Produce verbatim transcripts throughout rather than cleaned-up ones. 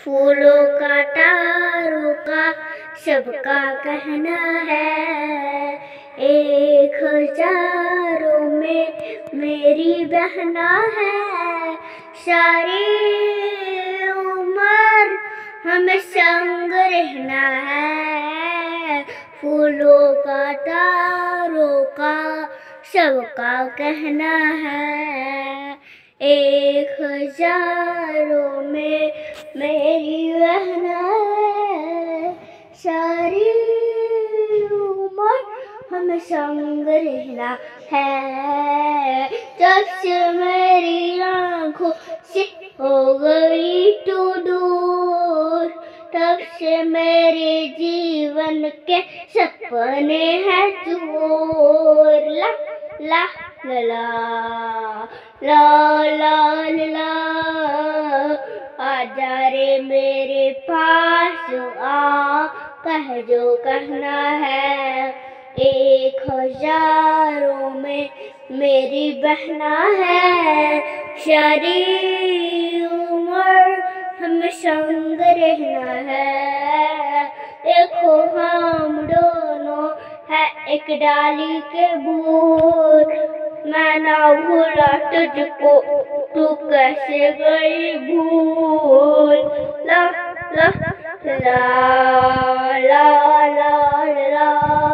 फूलों का तारों का सबका कहना है, एक हजारों में मेरी बहना है। सारी उम्र हमें संग रहना है, फूलों का तारों का सबका कहना है, एक हजारों में मेरी बहना है। सारी उम्र हमें संग रहना है। जब से मेरी आँखों से हो गई तू दूर, तब से मेरे जीवन के सपने हैं चूर। ला ला ला ला ला ला ला, आजा रे मेरे पास आ, कह जो कहना है, एक हजारों में मेरी बहना है। सारी उम्र हमें संग रहना है। देखो हम दोनों है एक डाली के बूर, मैं ना भूला तुझको तू कैसे गई भूल। ला ला ला ला ला ला,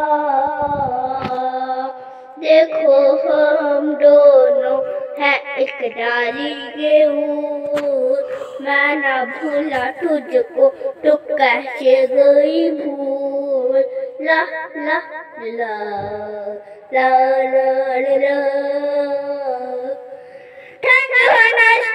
देखो हम दोनों है एक डाली के बूर, मैं ना भूला तुझको तू कैसे गई भूल। ला ला ला ला ला ला, ठंड